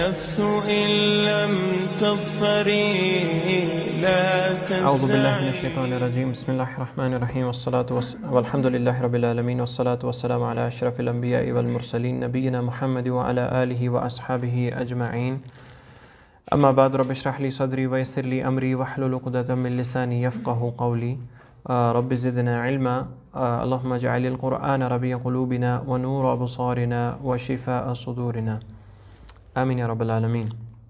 نفس إن لم تظفري لا أعوذ بالله من تنسعي. الشيطان الرجيم. بسم الله الرحمن الرحيم والحمد لله رب العالمين والصلاة والسلام على أشرف الأنبياء والمرسلين نبينا محمد وعلى آله وأصحابه أجمعين. أما بعد، رب اشرح لي صدري ويسر لي أمري واحلل عقدة من لساني يفقهوا قولي. رب زدنا علما. اللهم اجعل القرآن ربيع قلوبنا ونور أبصارنا وشفاء صدورنا. آمين يا رب العالمين.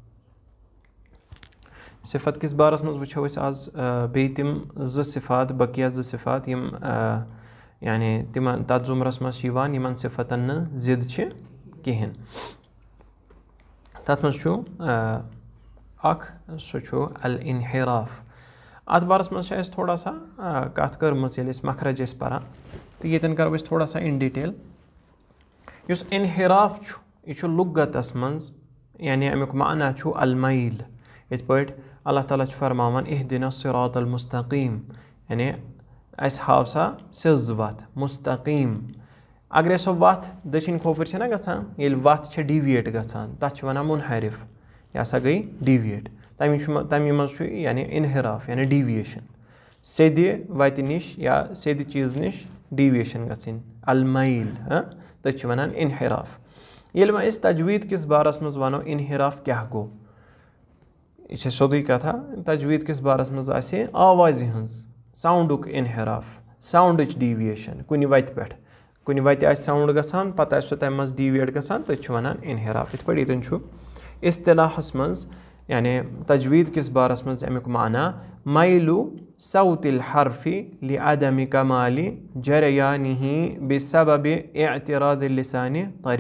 صفات کس بارس مز وچھو اس آز بیٚیہِ تِم زٕ صفات بقیہ زٕ صفات یِم یعنی تِمن تتھ زُمرس منٛز چھِ یِوان یِمن صفتن نہٕ ضد چھِ کِہیٖنۍ. تتھ منٛز چھُ اکھ سُہ چھُ al-inhiraaf. اتھ بارس منٛز چھِ اَسہِ تھوڑا سا کتھ کٔرمٕژ ییٚلہِ أسۍ مخرج ٲسۍ پران تہٕ ییٚتٮ۪ن کرو أسۍ تھوڑا سا اِن ڈِٹیل. یُس انحراف چھُ یہِ چھُ لُغتس منٛز یعنی امیُک معنا چھُ المیل. یِتھ پٲٹھۍ اللہ تعالیٰ چھُ فرماوان اہدنا الصراط المستقیٖم یعنی اَسہِ ہاو سا سیٚز وتھ مستقیٖم. اگرے سۄ وتھ دٔچھِنۍ کھوفٕرۍ چھےٚ نہ گژھان ییٚلہِ وتھ چھےٚ ڈیویٹ گژھان تتھ چھِ وَنان مُنحرف. یہِ ہسا گٔے ڈیویٹ. تَمہِ منٛز چھُ یعنی انحراف یعنی ڈیویشن سیٚدِ وتہِ نِش یا سیٚدِ چیٖز نِش ڈیویشن گژھٕنۍ المیل تٔتھۍ چھِ وَنان انحراف. ییٚلہِ وۄنۍ أسۍ تجویٖد کِس بارس منٛز وَنو انحراف کیٛاہ گوٚو یہِ چھےٚ سیوٚدُے کتھا. تجویٖد کِس بارس منٛز آسہِ آوازِ ہٕنٛز ساوُنٛڈُک انحراف ساوُنٛڈٕچ ڈیویشن کُنہِ وتہِ پٮ۪ٹھ کُنہِ وتہِ آسہِ ساوُنٛڈ گژھان پتہٕ آسہِ سُہ تمہِ منٛز ڈیویٹ گژھان تٔتھۍ چھِ وَنان انحراف. یِتھ پٲٹھۍ ییٚتٮ۪ن چھُ اصطلاحس منٛز یعنی تجویٖد کِس بارس منٛز امیُک معنا مایلو صوت الحرف لعدم كمال جريانه بسبب اعتراض اللسان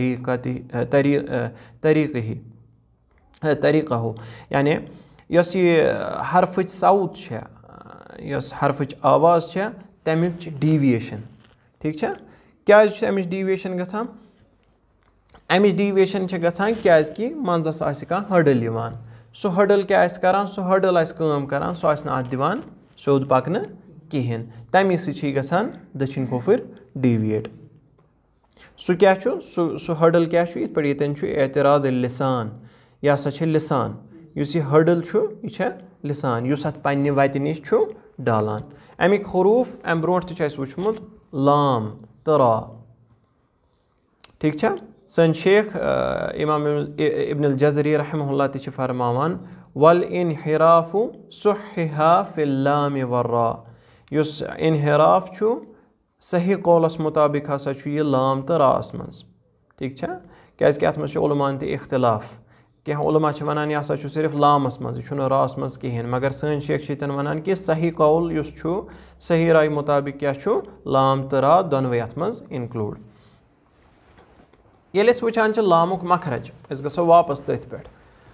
طریقه. یعنی یۄس یہِ حرفٕچ صوت چھےٚ یۄس حرفٕچ آواز چھےٚ تَمِچ ڈیویشن. ٹھیٖک چھا. کیٛازِ چھِ اَمِچ ڈیویشن گژھان؟ اَمِچ ڈیویشن چھےٚ گژھان کیٛازِ کہِ منٛزس آسہِ کانٛہہ ہڈٕل یِوان. سُہ ہڈٕل کیٛاہ آسہِ کران؟ سُہ ہڈٕل آسہِ کٲم کران سُہ آسہِ نہٕ اتھ دِوان سیوٚد پکنہٕ کِہینۍ. تمی سۭتۍ چھِ یہِ گژھان دٔچھِنۍ کھوفٕرۍ ڈیویٹ. سُہ کیٛاہ چھُ سُہ ہڈٕل کیٛاہ چھُ؟ یِتھ پٲٹھۍ ییٚتٮ۪ن چھُ اعتراض اللسان. یہِ ہسا چھِ لسان. یُس یہِ ہڈٕل چھُ یہِ چھےٚ لسان یُس اتھ پننہِ وتہِ نِش چھُ ڈالان. امیِکۍ حروٗف امہِ برونٛٹھ تہِ چھُ اَسہِ وٕچھمُت لام تہٕ را. ٹھیٖک چھا. سٲنۍ شیخ امام ابن الجزری رحمہ اللہ تہِ چھِ فرماوان والانحراف صحح فی اللام والرا. یُس انحراف چھُ صحیح قولس مطابق ہسا چھُ یہِ لام تہٕ راس منٛز. ٹھیٖک چھا. کیٛازِ کہِ اتھ منٛز چھُ علماہن تہِ اختلاف. کینٛہہ علما چھِ وَنان یہِ ہسا چھُ صرف لامس منٛز یہِ چھُنہٕ راس منٛز کِہینۍ مگر سٲنۍ شیخ چھِ ییٚتٮ۪ن وَنان کہِ صحیح قول یُس چھُ صحیح راے مُطابق کیٛاہ چھُ لام تہٕ را دۄنوَے اتھ منٛز اِنکلوٗڈ. ییٚلہِ أسۍ وٕچھان چھِ لامُک مخرج أسۍ گژھو واپس تٔتھۍ پٮ۪ٹھ.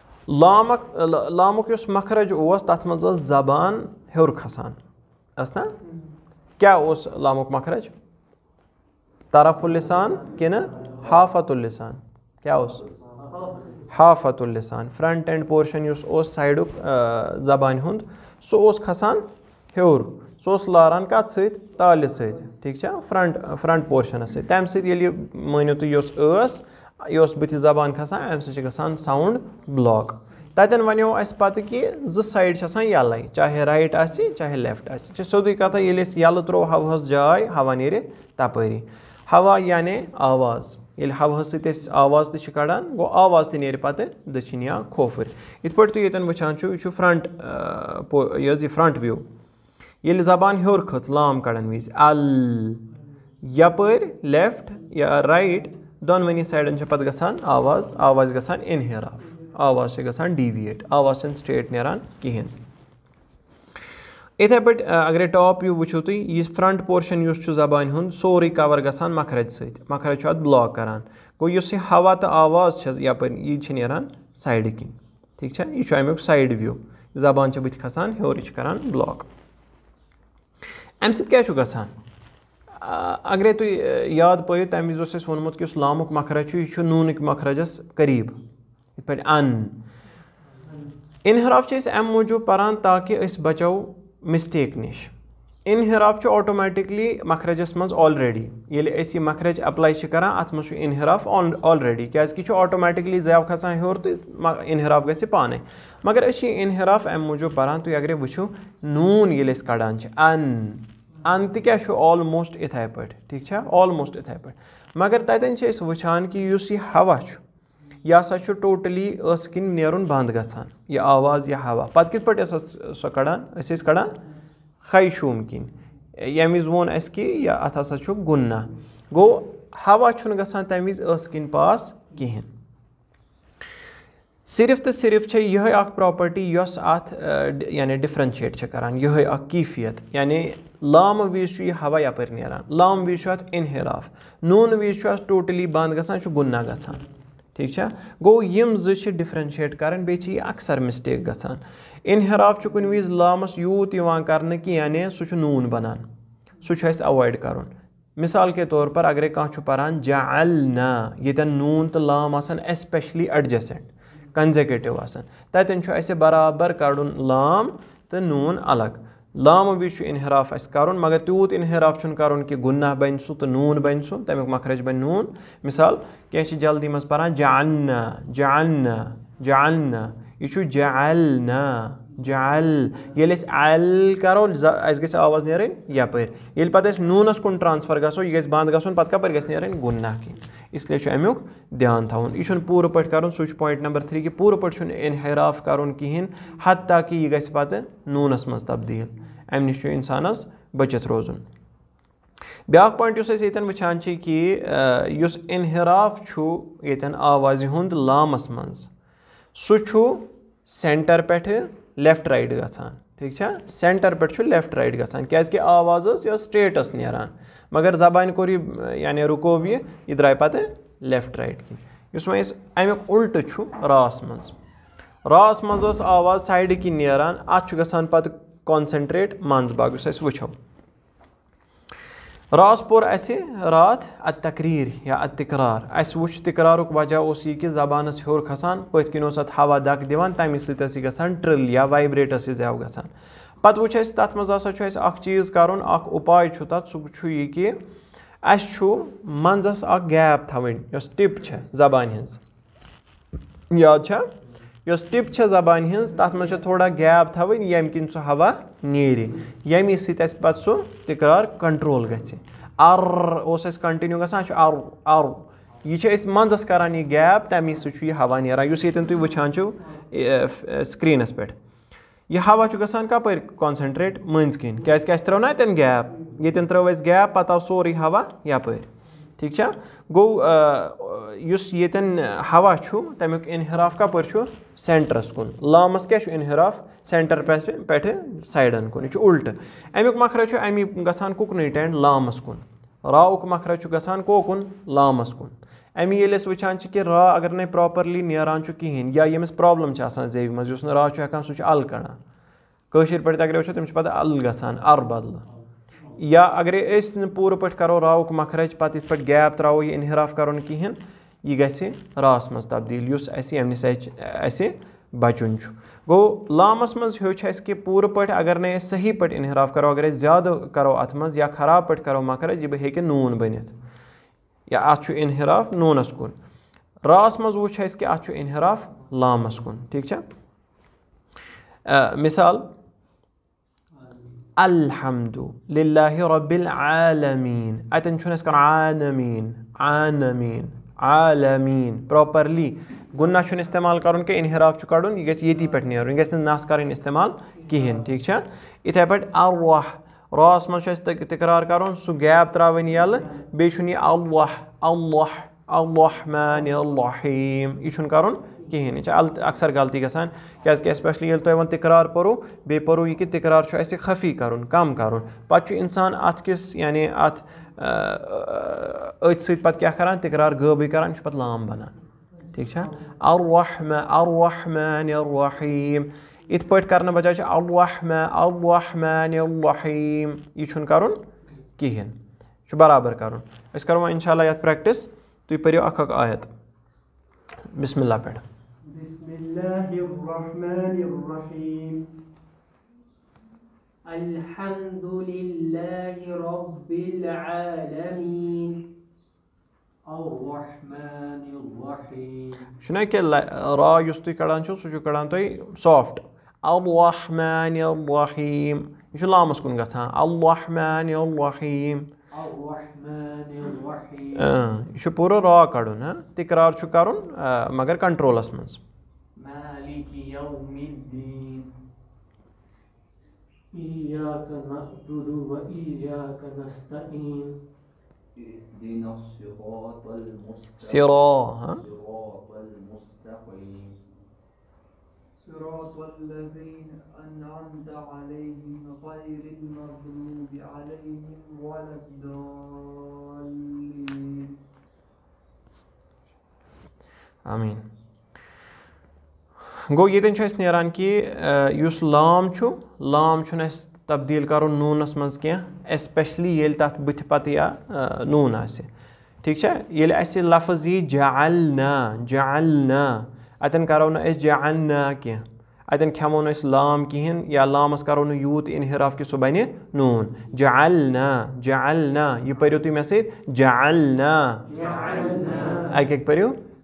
لامُک یُس مخرج اوس تتھ منٛز ٲس زبان ہیوٚر کھسان ٲس نا. کیٛاہ اوس لامُک مخرج؟ طرف اللسان کِنہٕ حافت اللسان؟ کیٛاہ اوس؟ حافت اللسان. فرنٹ اینڈ پورشن یُس اوس سایڈُک زبانہِ ہُنٛد سُہ اوس کھسان ہیوٚر. سُہ اوس لاران کتھ سۭتۍ؟ تالہِ سۭتۍ. ٹھیٖک چھا. فرنٹ پورشنس سۭتۍ. تمہِ سۭتۍ ییٚلہِ یہِ مٲنِو تُہۍ یۄس ٲس یہِ اوس بٕتھِ زبان کھسان امہِ سۭتۍ چھِ گژھان ساوُنٛڈ بلاک. تتٮ۪ن ونیو اسہِ پتہٕ کہِ زٕ سایڈ چھِ آسان یَلے چاہے رایٹ آسہِ چاہے لیفٹ آسہِ. یہِ چھِ سیوٚدُے کتھا. ییٚلہِ أسۍ یَلہٕ ترٛوو ہوہس جاے ہوا نیرِ تپٲری. ہوا یعنی آواز. ییٚلہِ ہوہس سۭتۍ أسۍ آواز تہِ چھِ کڑان گوٚو آواز تہِ نیرِ پتہٕ دٔچھِنۍ یا کھوفٕرۍ. یِتھ پٲٹھۍ تُہۍ ییٚتٮ۪ن وٕچھان چھُو یہِ چھُ فرنٹ یہِ حظ یہِ فرنٹ وِو. ییٚلہِ زبان ہیوٚر کھٔژ لام کڑن وِزِ ال یپٲرۍ لیفٹ یا رایٹ دۄنوٕنی سایڈن چھِ پتہٕ گژھان آواز گژھان انحراف. آواز چھِ گژھان ڈیویٹ. آواز چھنہٕ سٹریٹ نیران کِہینۍ. یِتھے پٲٹھۍ اگرے ٹاپ وِو وٕچھِو تُہۍ یہِ فرنٹ پورشن یُس چھُ زبانہِ ہُنٛد سورُے کور گژھان مخرج سۭتۍ. مخرج چھُ اتھ بلاک کران. گوٚو یُس یہِ ہوا تہٕ آواز چھِ یپٲرۍ یہِ چھِ نیران سایڈٕ کِنۍ. ٹھیٖک چھا. یہِ چھُ امیُک سایڈ وِو. زبان چھِ بٕتھِ کھسان ہیوٚر یہِ چھِ کران بلاک. امہِ سۭتۍ کیٛاہ چھُ گژھان؟ اگرے تُہۍ یاد پٲیِو تمہِ وِزِ اوس اَسہِ ووٚنمُت کہِ یُس لامُک مخرج چھُ یہِ چھُ نوٗنٕکۍ مخرجس قریٖب. یِتھ پٲٹھۍ ان. انحراف چھِ أسۍ امہِ موٗجوٗب پران تاکہِ أسۍ بچو مِسٹیک نِش. इनहिराफ ऑटोमेटिकली मखरजस मज ऑलरेडी ये मखरज अप्लाई करान अत मज इनहिराफ ऑलरेडी क्या ऑटोमेटिकली जैव खसान हेर तो इनहिराफ गि पाने मगर ये इनहिराफ अम मूजूब पान तुम अगर वो नून ये कड़ान अन क्या ऑलमोस्ट इथे पे ठीक है ऑलमोस्ट इथे पे मगर ततन वुचान कि यह हवा यह हसा टोटली स किन नेरुन बंद गसान यह आवाज़ यह हवा पत कित पे सो कड़ान कड़ान ख़्इशूम किन यम विज वोन अस कि अत हसा गुन्ना गो हवा गसान तम विज स किन पास कहें सिर्फ तो सिर्फ यह प्रॉपर्टी यस अत यानी डिफरेंशिएट करान यह कैफियत यानी लाम विज यह हवा यपर नेरान लाम विज इनहिराफ नून विज टोटली बंद गसान गुन्ना गसान ठीक है गो यम डिफरेंशिएट करान बे अक्सर मिस्टेक गसान इनहिराफ कुन विज लामस यूत कर कि यानी सह नून बनान सह अवॉइड कर मिसाल के तौर पर अगर कह पान जअलना ये नून तो लाम एस्पेशली एडजेसेंट कंजेकेटिव ततन बराबर कड़न लाम तो नून अलग लाम विज इनहिराफ कर मगर तूत इनहिराफ कर कि गुन्ना बन सह तो नून बन सह तमिक मखरज बन नून मिसाल कह जल्दी मज पान जअलना जअलना जअलना यह जअलना जअल ये अल करो गि आवाज़ नेरन यपर ये पे नूनस कुन ट्रांसफर गो यह बंद गन पे कपर ग गुन्ना कि इसलिए अमुक ध्यान थवन यह पूर पे कर सह पॉइंट नंबर 3 कि पूर पे इनहिराफ कर कहें हत्ता कि यह गि नूनस मज तब्दील अम नश इंसानस बचित रोजन ब्या पॉइंट ये वुचान कि इनहिराफ ये आवाज़ हुंद लामस मज सह सेंटर पे लेफ्ट राइट गसान ठीक है सेंटर पे लेफ्ट राइट गसान क्या आवाज़ स्ट्रेट नेरान मगर जबान कोर यानी रुको यह द्राय पे लेफ्ट राइट कि अमुक उल्ट रास मज आवाज़ साइड कि नेरान अत गसान पे कॉन्सेंट्रेट मंज बाग वो रास पोर रात तकरीर या तकरार वो तकरार वजह यह कि जबानस हेर खसान पत किन हवा दक दिवान तमें सह गसान ट्रिल या वाइब्रेट जैव गसान पत वो तथ मज चीज़ कर उपाय तथ सह यह कि मंजस गैप थवन टिप जबान हज याद यस टिप जबान हज तथ मज थोड़ा गैप थवन यम किन सह हवा नेर यमी सह सह तकरार कंट्रोल गि अर कंटिन्यू गसान अर अर यह मंजस करान यह गैप तमी सह यह हवा नेरान तुम वुचान स्क्रीनस पे यह हवा गसान कपर कॉन्सेंट्रेट मंज किन क्या त्रो ना तन गैप ये त्रो गैप पे आव सोरे हवा यपर ठीक है गो ये हवा तमिक इनहिराफ कपर सेंटरस कुन लामस क्या इनहिराफ सेंटर पे साइडन कुन यह उल्ट अमुक मखरज अमी गसान कुकन टेंड लामस कुन राउक मखरज गसान कोकुन लामस कुन अमी ये वुचान कि रा अगर न प्रॉपरली नेरान कहें या यमिस प्रॉब्लम जेव मज रा हेकान सह अल कड़ान कशीर पे अगर वो तम पे अल गसान अर बदल या अगर पूर पे करो राउक मखरज पे पे गैप त्रो यह इनहिराफ कर कहें यह गि रास मज तब्दील अस बचुन गो लामस मज हो कि पूर पे अगर न सही पे इनहिराफ करो अगर ज्यादा करो अत मज या खराब पे करो मखरज यह हे नून बनित या अत इनहिराफ नूनस कुन रास मज वो कि अत इनहिराफ लामस कुन ठीक है मिसाल अल्हम्दु लिल्लाहि रब्बिल आलमीन अतन कर आलमीन आलमीन आलमीन प्रॉपरली गुन्ना इस्तेमाल कर के इनहिराफ कड़न यह गि पे नेर यह नस कर इस्तेमाल कहें ठीक है इथे पे अर्वाह रास मज तकरार कर सह गैप त्रावन यल बे अल्लाह अल्लाह अर्रहमानिर्रहीम यह कर कहें यह अक्सर गलती गसान क्या स्पेशली ये तुम तकरार परो बे परो यह कि तकरार खफी कर कम कर पे इंसान अत किस यानी अत पे क्या करान तकरार गबी करान पे लाम बनान ठीक है अर्रहमानिर्रहीम इत पे कर बजाय अर्रहमानिर्रहीम यह कर कहें बराबर कर करो इंशाल्लाह यह प्रैक्टिस तुम पढ़ो अख आयत बिस्मिल्लाह पे बिस्मिल्लाहिर्रहमानिर्रहीम अल्हम्दुलिल्लाहि छुना कि रा युस तुई कड़ान छो सु कड़ान तुई सॉफ्ट al-Rahmanir-Rahim यह लामस कुन गछान al-Rahmanir-Rahim यह पूरा रा कड़ुन तिकरार छु करुन मगर कंट्रोलस मज صراط الذين أنعمت عليهم غير المغضوب عليهم ولا الضالين आमीन गो ये नेरान कि युस लाम छुन तब्दील करुन नूनस मज कह स्पेशली ये तथ बुथ पत या नून आसे ठीक है ये लफ्ज यी जअलना अतन करो न जअलना कह अतन खेमो न लाम कहें या लामस करो न यूत इनहिराफ कि सह बने नून जअलना यह पढ़ो तुम मे सत जअलना अक पढ़ो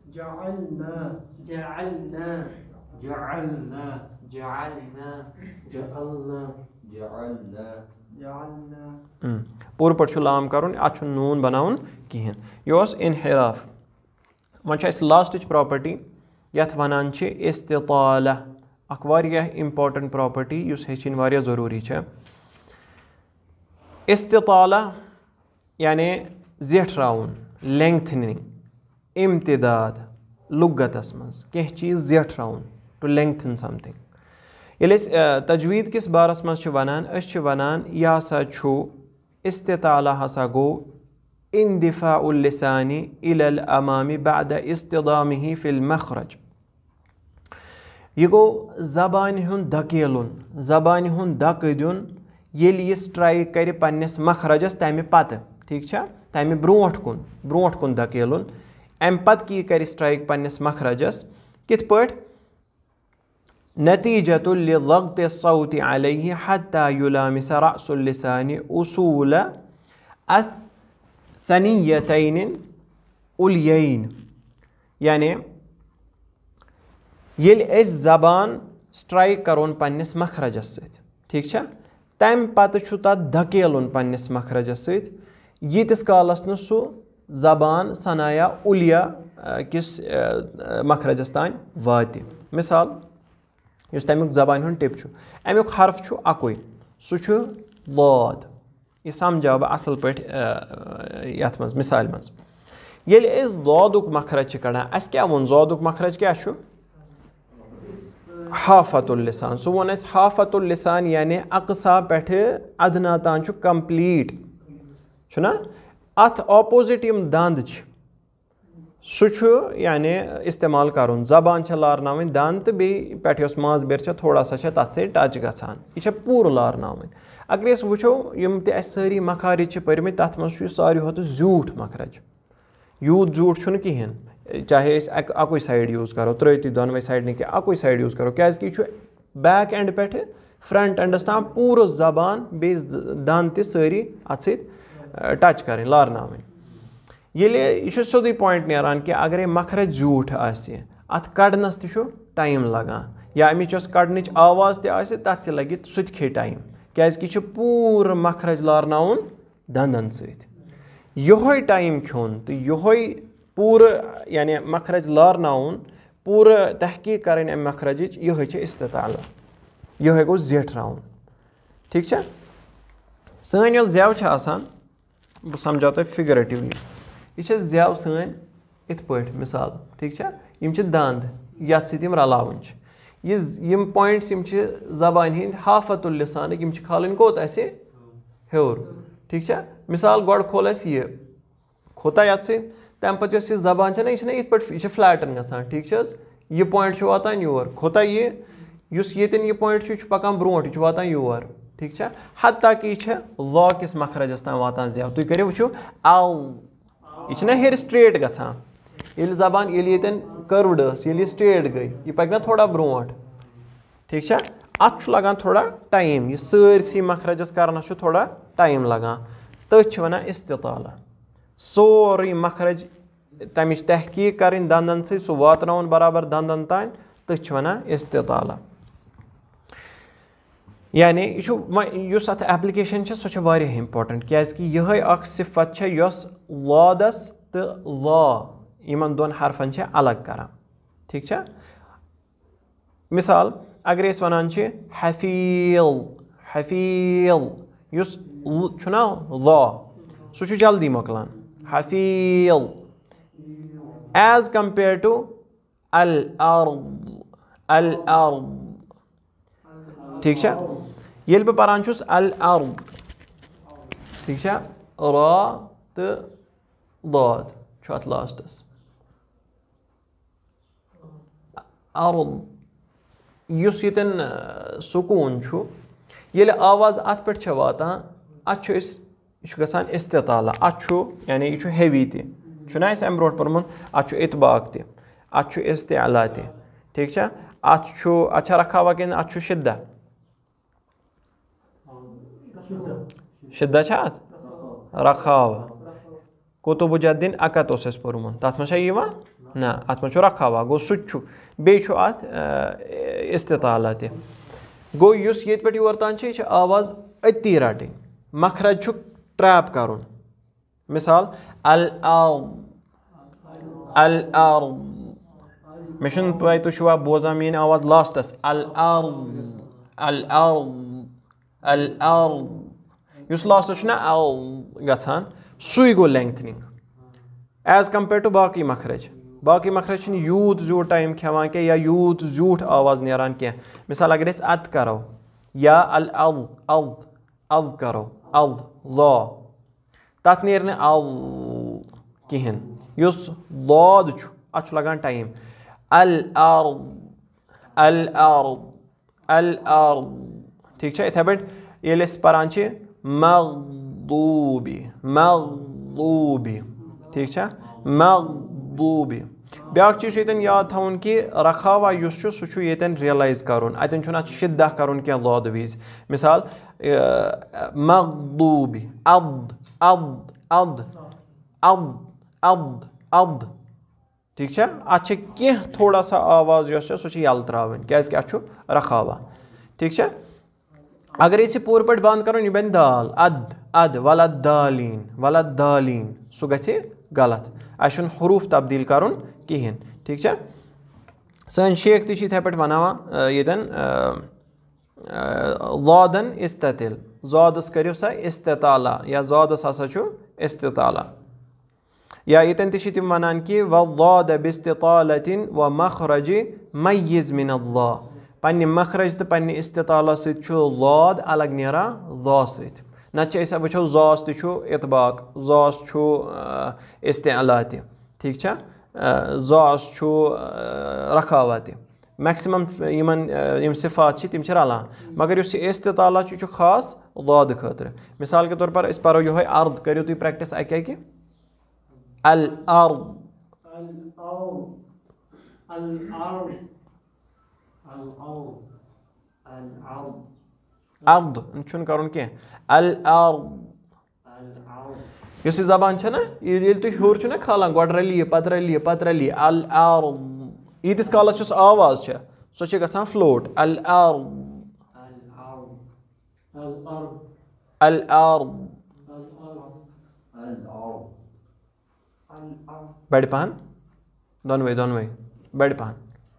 पूर पे लाम कर अत नून बनावन कहें यह इनहिराफ वन लास्ट प्रॉपर्टी यथ वनान इस्तिताला अख वारियाह इम्पॉर्टेंट प्रॉपर्टी युस हेचिन वारियाह ज़रूरी है इस्तिताला यानी ज़ेठराउन लेंथनिंग इम्तिदाद लुगतस मज कह चीज़ ज़ेठराउन टू लेंथन समथिंग ये तजवीद किस बारस मज वनान यह हसा इस्तिताला हसा गो इंदिफ़ाउल लिसानी इलल अमामी बाद इस्तिदामिही फिल मखरज यह गो ज़बान हुंद धकेलुन ज़बान हुंद धक दिन येल यह स्ट्राइक कर पन्नस मखरजस तमि पत ठीक है तमि ब्रोट कुन धकेलुन अम पत की कर स्ट्राइक पन्नस मखरजस कित पट नतीजतुल लिज़ग़्ति अस्सौति अलैहि हत्ता युलामिस रअसुल लिसानी उसूल अथ-थनियतैन उलयैन यानी येल ज़बान स्ट्राइक करोन पन्नस मखरजस सत ठीक है तम पत तथ धकेलुन पन्नस मखरजस सत यीतिस कालस न सु ज़बान सनाया उलिया किस मखरजस तान वाति मिसाल युस तमिक ज़बान हुन टिप अमुक हर्फ अकुई सु लौद यह समझाव बह असल पे यथ मज मिसाल मज येल लौदुक मखरज कड़ान अस क्या वोन लौदुक मखरज क्या हाफतुल लिसान सो वोन अस हाफतुल लिसान यानी अक़सा पे अदना तान कंप्लीट छुना अथ ऑपोजिट यम दंद सु यानी इस्तेमाल करुन ज़बान लारनावन दंद तो बे पे माज बेर थोड़ा सा तथ से टच गसान यह पूर लारनावन अगर अस वो यम सारी मखारिज पर्मित तथ मज सारी होत ज़ूठ मखरज यूत ज़ूठ कहें चाहे अकुई साइड यूज़ करो त्रिति दोनवे साइड नहीं अकुई साइड यूज़ करो क्या बैक एंड पे फ्रंट एंडस ताम पूर ज़बान बे दंद त सारी अत टच करें लारनावन यह सोदी पॉइंट नेरान कि अगर मखरज ज़ूठ अत कड़नस टाइम लगान या अमिच कड़नच आवाज़ तथ लगे सह खे टाइम क्या पूर मखरज लारनावन दंदन सही टाइम खोन तो यह पूर यानी मखरज लारनावन पूर तहकीक करें अम मखरज यह इस्तिताला यह गो ज़ेठराउन ठीक है सन ज़ेव बह समझा तुम फिगरेटिवली यह ज़ेव सन इत पट मिसाल ठीक है यम दंद यथ सम रलावन यम पॉइंट्स ज़बान हिंद हाफतुल लिसान यम खालन कोत हेर ठीक है मिसाल गो खोल यह खोता यथ तम पे ज़बान ना यह इत पे फ्लैटन गसान ठीक यह पॉइंट वातान योर खोता ये पॉइंट पकान ब्रोट यह वातान योर ठीक है हत्ता कि यह लॉ किस मखरजस तान वातान ज़ेव तुम करो वो अल यह हेर स्ट्रेट गसान ये ज़बान ये कर्वड ये स्ट्रेट गई यह पक ना थोड़ा ब्रोट ठीक है अत लगान थोड़ा टाइम यह सारसी मखरजस करना थोड़ा टाइम लगान تٔتھۍ چھِ وَنان اِستِطالہ. سورُے مخرج تَمِچ تحقیٖق کَرٕنۍ دَنٛدَن سۭتۍ سُہ واتناوُن برابر دَنٛدَن تانۍ تٔتھۍ چھِ وَنان اِستِطالہ. یعنی یہِ چھُ یُس اَتھ ایپلِکیشَن چھِ سۄ چھِ واریاہ اِمپاٹَنٛٹ کیٛازِکہِ یِہوٚے اَکھ صِفت چھےٚ یۄس لادَس تہٕ لا یِمَن دۄن حرفَن چھِ الگ کَران. ٹھیٖک چھا؟ مِثال اگرے أسۍ وَنان چھِ حفیٖظ حفیٖظ یُس چھُنہ لا سُہ چھُ جلدی مۄکلان حفیٖظ ایز کَمپیٲڈ ٹُو الارض الارض. ٹھیٖک چھا؟ ییٚلہِ بہٕ پَران چھُس الارض ٹھیٖک چھا را تہٕ لاد چھُ اَتھ لاسٹَس ارض یُس ییٚتٮ۪ن سکوٗن چھُ ییٚلہِ آواز اَتھ پٮ۪ٹھ چھےٚ واتان اَتھ چھُ أسۍ یہِ چھُ گژھان اِستِطالہ. اَتھ چھُ یعنی یہِ چھُ ہیوی تہِ چھُنہ اَسہِ اَمہِ برونٛٹھ پوٚرمُت اَتھ چھُ اطباق تہِ اَتھ چھُ اِستعلا تہِ. ٹھیٖک چھا؟ اَتھ چھا رکھاوا کِنہٕ اَتھ چھُ شِدہ شِدہ چھا اَتھ رکھاوا قطب جدین اکت اوس اَسہِ پوٚرمُت تَتھ منٛز چھا یِوان نہ اَتھ منٛز چھُ رکھاوا گوٚو سُہ تہِ چھُ بیٚیہِ چھُ اَتھ اِستِطالہ تہِ. گوٚو یُس ییٚتہِ پٮ۪ٹھ یور تام چھِ یہِ چھِ آواز أتی رَٹٕنۍ مخرج چھُ ٹرٛیپ کَرُن. مِثال الارض الارض مےٚ چھُنہٕ پاے تُہۍ چھُوا بوزان میٲنۍ آواز لاسٹَس الارض الارض الارض یُس لاسٹَس چھُنہ گژھان سُے گوٚو لینٛگتھنِنٛگ ایز کَمپیٲڈ ٹُو باقٕے مخرج. باقٕے مخرج چھِنہٕ یوٗت زیوٗٹھ ٹایم کھٮ۪وان کینٛہہ یا یوٗت زیوٗٹھ آواز نیران کینٛہہ. مِثال اگر أسۍ اَد کَرو یا ال ال کَرو ال لا تَتھ نیرِ نہٕ ال کِہیٖنۍ. یُس لاد چھُ اَتھ چھُ لَگان ٹایم الارض الارض الارض. ٹھیٖک چھا؟ یِتھَے پٲٹھۍ ییٚلہِ أسۍ پَران چھِ مغضوٗبِ مغضوٗبِ ٹھیٖک چھا مغضوٗبِ. بیٛاکھ چیٖز چھُ ییٚتٮ۪ن یاد تھاوُن کہِ رکھاوا یُس چھُ سُہ چھُ ییٚتٮ۪ن رِیلایز کَرُن اَتٮ۪ن چھُنہٕ اَتھ شِدہ کَرُن کینٛہہ لادٕ وِزِ. مِثال مغضوٗبِ اد اد اد اد اد اد. ٹھیٖک چھا؟ اَتھ چھِ کینٛہہ تھوڑا سا آواز یۄس چھےٚ سۄ چھِ یَلہٕ ترٛاوٕنۍ کیٛازِکہِ اَتھ چھُ رکھاوا. ٹھیٖک چھا؟ اگر أسۍ یہِ پوٗرٕ پٲٹھۍ بنٛد کَرُن یہِ بَنہِ دال اد اد ولد دالیٖن ولد دالیٖن سُہ گژھِ غلط. اَسہِ چھُنہٕ حروٗف تبدیٖل کَرُن کِہیٖنۍ. ٹھیٖک چھا؟ سٲنۍ شیخ تہِ چھِ یِتھَے پٲٹھۍ وَناوان ییٚتٮ۪ن لادن اِستتِل زادَس کٔرِو سا اِستِطالہ یا زادَس ہسا چھُ اِستِطالہ. یا ییٚتٮ۪ن تہِ چھِ تِم وَنان کہِ وَاللَّادَ بِاِسْتِطالَةٍ وَمَخْرَجِ مَيِّز مِنَ اللَّہ. پنٛنہِ مخرج تہٕ پنٛنہِ اِستِطالہ سۭتۍ چھُ لاد الگ نیران لا سۭتۍ. نَتہٕ چھِ أسۍ وٕچھو زاس تہِ چھُ اطباق زاس چھُ اِستعلا تہِ. ٹھیٖک چھا؟ زاس چھُ رکھاوا تہِ. میکسِمم یِم صِفات چھِ تِم چھِ رلان مگر یُس یہِ اِستِطالہ چھُ یہِ چھُ خاص لادٕ خٲطرٕ. مِثال کے طور پر أسۍ پَرو یِہوٚے ارد کٔرِو تُہۍ پرٛٮ۪کٹِس اَکہِ اَکہِ الارض ارد چھُنہٕ کَرُن کینٛہہ الارض. یُس یہِ زبان چھےٚ نہ ییٚلہِ تُہۍ ہیوٚر چھُو نہ کھالان گۄڈٕ رٔلی یہِ پَتہٕ رٔلی یہِ پَتہٕ رٔلی الارض ییٖتِس کالَس یۄس آواز چھےٚ سۄ چھِ گژھان فٕلوٹ الارض الارض. بَڑِ پَہَن دۄنوَے بَڑِ پَہَن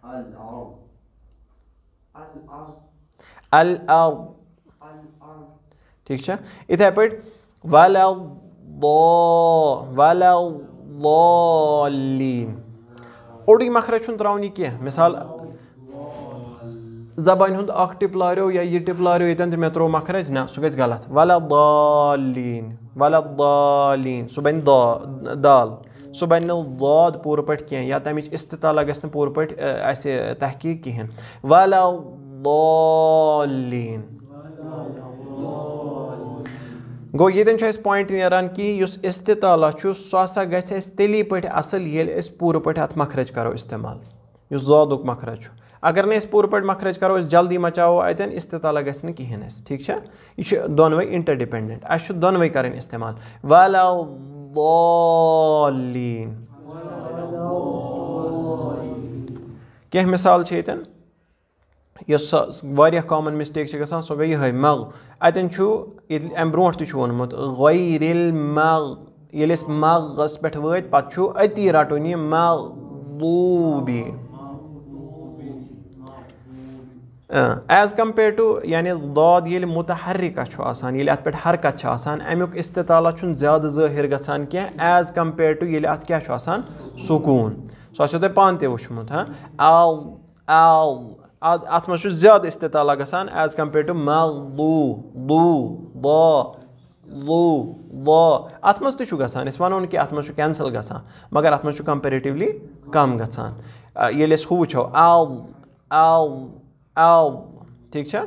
الارض. ٹھیٖک چھا؟ یِتھَے پٲٹھۍ ولضالین اوٚڑُے مخرج چھُنہٕ ترٛاوُن یہِ کینٛہہ. مِثال زبانہِ ہُنٛد اکھ ٹِپ لاریو یا یہِ ٹِپ لاریو ییٚتٮ۪ن تہِ مےٚ ترٛوو مخرج نہ سُہ گژھِ غلط ولضالین ولضالین سُہ بَنہِ دال سُہ بَنہِ نہٕ لاد پوٗرٕ پٲٹھۍ کینٛہہ یا تَمِچ اِستِطالہ گژھِ نہٕ پوٗرٕ پٲٹھۍ اَسہِ تحقیٖق کِہیٖنۍ. ولضالین. گوٚو ییٚتٮ۪ن چھُ اَسہِ پویِنٛٹ نیران کہِ یُس اِستِطالہ چھُ سُہ ہسا گژھِ اَسہِ تیٚلی پٲٹھۍ اَصٕل ییٚلہِ أسۍ پوٗرٕ پٲٹھۍ اَتھ مخرج کَرو اِستعمال یُس زادُک مخرج چھُ. अगर ने पूरे पे मखरज करो जल्दी मचाओ अतन इस्तिताला गस न कहें ठीक है यह दोनवे इंटरडिपेंडेंट अस दोनवे कर इस्तेमाल वलद्दाल्लीन कह मिसाल यतन वारिया कॉमन मिस्टेक गसान सो गई यह मग अतन अम ब्रोट तोनमुत गैरिल मग ये मगस पे वत पे अति रटुन यह मगदूबी एज कम्पेयर टू यानी दाद ये मुतहर्रिक ये अत पे हरकत अमुक इस्तिताला ज़्यादा ज़ाहिर गसान क्या एज कम्पेयर टू ये अत क्या सुकून सो तुम पान ते वुचमुत आल आल अत मज ज़्यादा इस्तिताला गसान एज कम्पेयर टू मगदू दू दा लू दा अत मज गसान वनो कि अत मज कैंसल गसान मगर अत मज कंपेरेटिवली कम गसान ये हू वो आल आल आल ठीक है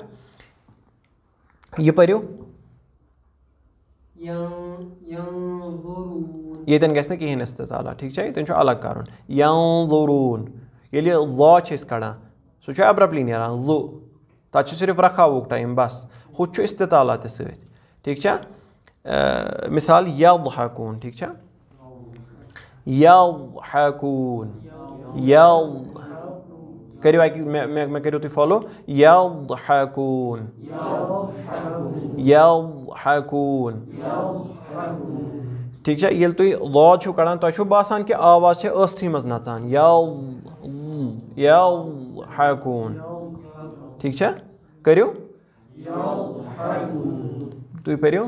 यह पर्यो यतन गस कहें इस्तिताला ठीक है यतन अलग कर यंजुरून ये ला कड़ान सह अब्रप्टली नेरान लु तक सिर्फ रखावुक टाइम बस हु इस्तिताला ते सत ठीक है मिसाल यज़हकून ठीक है यज़हकून यल करो मैं करो तुम फॉलो यज़हकून यज़हकून ठीक है ये तुम लॉज कड़ान तुम बासान कि आवाज से मज नचान यज़हकून ठीक है करो तुम पढ़ो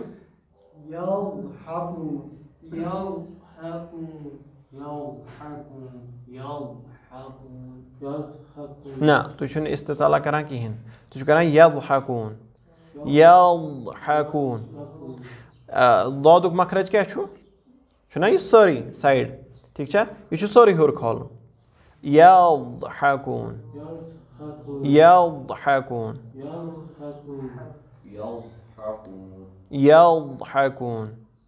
ना तुम इस्तिताला करान कहें तुम करान यज़हकून यज़हकून दादुक मखरज क्या ना यह सारी साइड ठीक है यह सारी हर खोल यज़हकून यज़हकून यज़हकून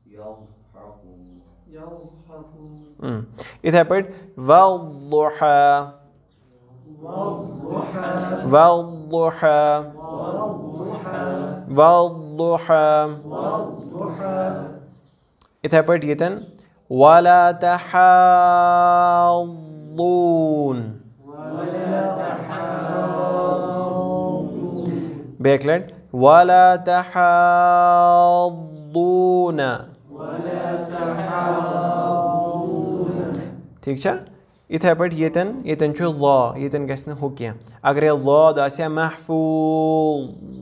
इथे पे वल्दुहा वल्दुहा वल्दुहा इथे पे यतन वला तहाद्दून बैकलेट वला तहाद्दून ठीक है इथे पे यतन यतन ला यतन गस हु कह अगर लाद आसे महफूज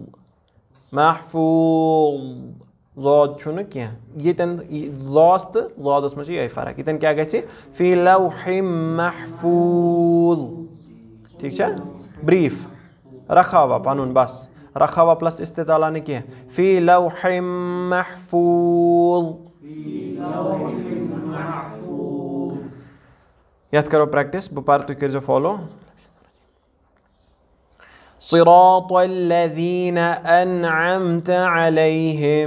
महफूज लाद कह यतन लास तो लादस मज यही फर्क यतन क्या गसी फी लौहिम महफूज ठीक है ब्रीफ रखावा पनुन बस रखावा प्लस इस्तिताला न कह फी लौहिम महफूज यथ करो प्रैक्टिस बार तुम कर फॉलो सिरातल्लज़ीन अनअमत अलैहिम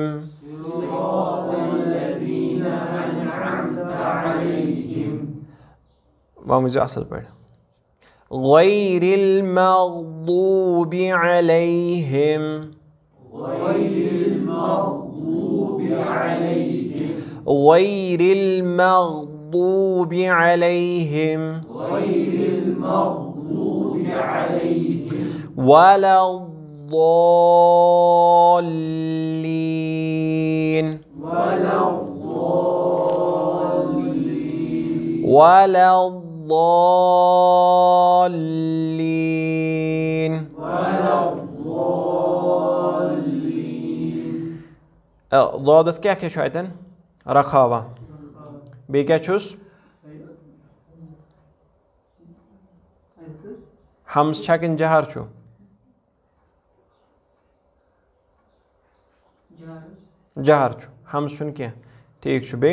वह मुझे असल पढ़ गैरिल मग़दूबि अलैहिम गैरिल मग़दूबि अलैहिम वलद्दाल्लीन वलद्दाल्लीन दादस क्या अतन रखावा बे क्या हम्स किन जहर जहर हम्स कह ठीक बे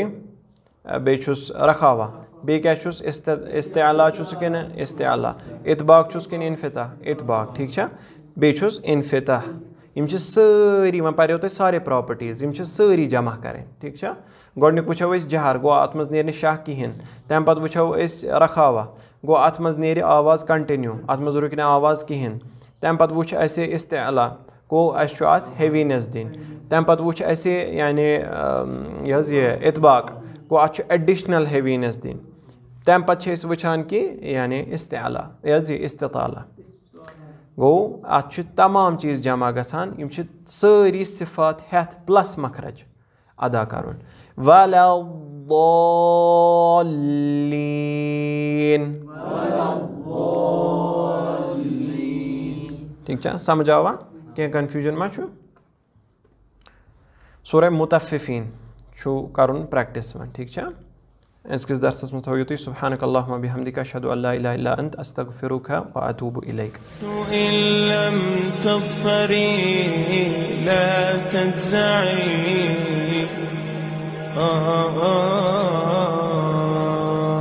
रखावा बे क्या इस्तिआला किन इस्तिआला इतबाक किन इनफिताह इतबाक ठीक है बे इनफिताह यम सारी वह पो तुम सारे प्रॉपर्टीज यम सारी जमा करें ठीक है गोडनिक वो जहर गो अत मज नेर शाह कहें तम पे वो रखावा गो अत मज नेरि आवाज़ कंटिन्यू, अत मज रुक ना आवाज़ कहें। तम पत वुच असे इस्तिआला गो अस अत हेवीनेस दिन। तम पत वुच असे यानी ये इतबाक गो अत एडिशनल हेवीनेस दिन। तम पत वुचान कि यानी इस्तिआला ये इस्तिताला गो अत तमाम चीज़ जमा गसान, यम सारी सिफात हेथ प्लस मखरज अदा करुन। वलद्दाल्लीन ठीक है, समझ आवा क्या कन्फ्यूजन मा छु? सूरह मुतफ्फिफीन छु करुन प्रैक्टिस में ठीक है। इसकिस दर्सस में थोड़ी तो सुब्हानक अल्लाहुम्मा बिहम्दिका अशहदु अल्ला इलाहा इल्ला अंत अस्तगफिरुका व अतूबु इलैक। इन तग़फ़री ला तज़ई